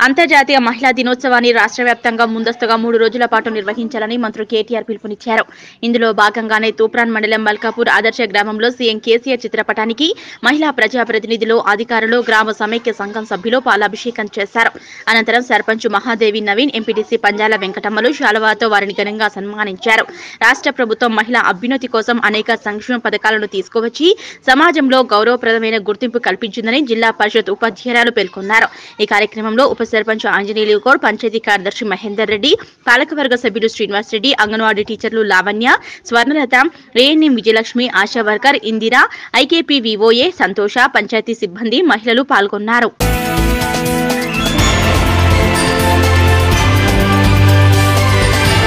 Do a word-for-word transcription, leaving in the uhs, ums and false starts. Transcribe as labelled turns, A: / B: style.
A: అంతర్జాతీయ మహిళా దినోత్సవాన్ని రాష్ట్ర వ్యాప్తంగా ముందస్తుగా మూడు రోజుల పాటు నిర్వహించాలని మంత్రి కేటీఆర్ పిలుపునిచ్చారు. ఇందులో భాగంగానే తూప్రాన్ మండలం మల్కాపూర్ ఆదర్శ గ్రామంలో సీఎం కేసీఆర్ చిత్రపటానికి మహిళా ప్రజాప్రతినిధులు, అధికారులు, గ్రామ సమైక్య సంఘం సభ్యులు పాలాభిషేకం చేశారు. అనంతరం సర్పంచ్ మహాదేవి నవీన్, ఎంపీటీసీ పంజాల వెంకటమ్మలు శాలువాతో వారిని ఘనంగా సన్మానించారు. రాష్ట్ర ప్రభుత్వం మహిళా అభ్యున్నతి కోసం అనేక సంక్షేమ పథకాలను తీసుకువచ్చి సమాజంలో గౌరవప్రదమైన గుర్తింపు కల్పించిందని జిల్లా పరిషత్ ఉపాధ్యాయురాలు పేర్కొన్నారు. ఈ కార్యక్రమంలో ఉప సర్పంచ్ ఆంజనేయులు గౌడ్, పంచాయతీ కార్యదర్శి మహేందర్ రెడ్డి, పాలకవర్గ సభ్యులు శ్రీనివాస్ రెడ్డి, అంగన్వాడీ టీచర్లు Lavanya, Swarnalatha, ANM Vijayalakshmi, ASHA worker Indira, IKP VOA Santosha, panchayat సిబ్బంది, మహిళలు పాల్గొన్నారు.